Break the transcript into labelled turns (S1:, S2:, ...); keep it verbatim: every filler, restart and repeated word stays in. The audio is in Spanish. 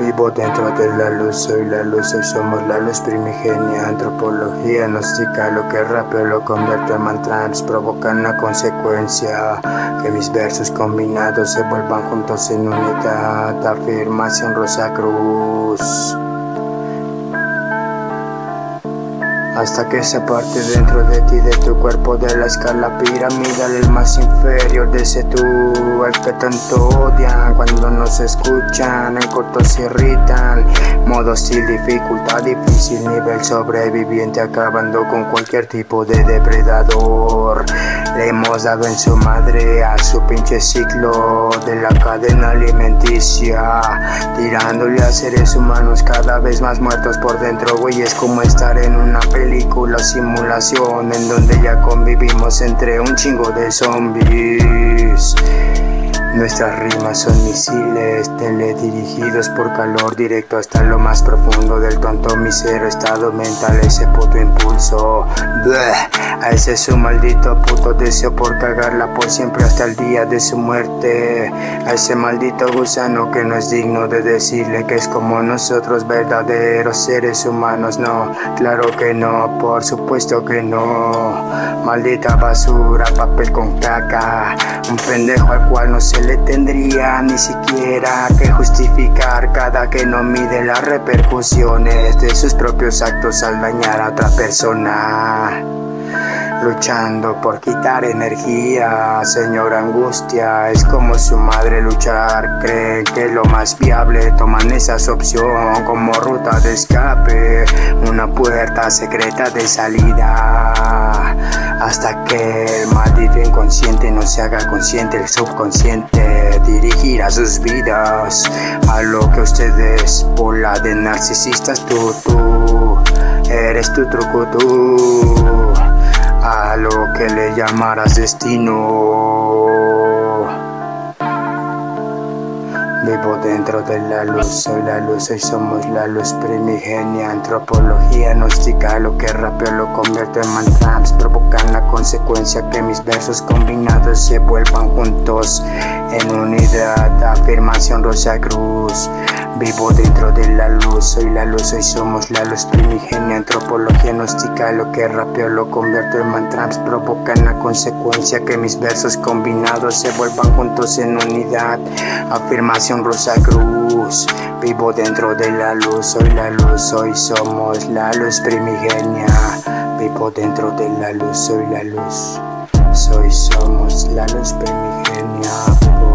S1: Vivo dentro de la luz, soy la luz, hoy somos la luz primigenia. Antropología gnostica, lo que rapeo lo convierto en mantras, provocan una consecuencia, que mis versos combinados se vuelvan juntos en unidad. Afirmación Rosa Cruz. Hasta que se parte dentro de ti, de tu cuerpo, de la escala piramidal, el más inferior de ese tú, el que tanto odian cuando no se escuchan, en corto se irritan, modo hostil, dificultad difícil, nivel sobreviviente, acabando con cualquier tipo de depredador. Le hemos dado en su madre a su pinche ciclo de la cadena alimenticia, tirándole a seres humanos cada vez más muertos por dentro, güey. Es como estar en una película simulación en donde ya convivimos entre un chingo de zombies. Nuestras rimas son misiles teledirigidos por calor directo hasta lo más profundo del tonto misero estado mental, ese puto impulso. Bleh. A ese su maldito puto deseo por cagarla por siempre hasta el día de su muerte. A ese maldito gusano que no es digno de decirle que es como nosotros, verdaderos seres humanos. No, claro que no, por supuesto que no. Maldita basura, papel con caca, un pendejo al cual no se le tendría ni siquiera que justificar cada que no mide las repercusiones de sus propios actos al dañar a otra persona. Luchando por quitar energía, señor angustia, es como su madre luchar. Creen que lo más viable, toman esa opción como ruta de escape, una puerta secreta de salida. Hasta que el maldito inconsciente no se haga consciente, el subconsciente dirigirá sus vidas a lo que ustedes, bola de narcisistas, tú, tú, eres tu truco, tú, a lo que le llamarás destino. Vivo dentro de la luz, soy la luz, hoy somos la luz primigenia. Antropología gnóstica, lo que rapeo lo convierto en mantras, provocan la consecuencia que mis versos combinados se vuelvan juntos en unidad. Afirmación Rosa Cruz. Vivo dentro de la luz, soy la luz, hoy somos la luz primigenia. Antropología gnóstica, lo que rapeo lo convierto en mantras, provocan la consecuencia que mis versos combinados se vuelvan juntos en unidad. Afirmación Rosa Cruz. Vivo dentro de la luz, soy la luz, hoy somos la luz primigenia. Vivo dentro de la luz, soy la luz, soy somos la luz primigenia.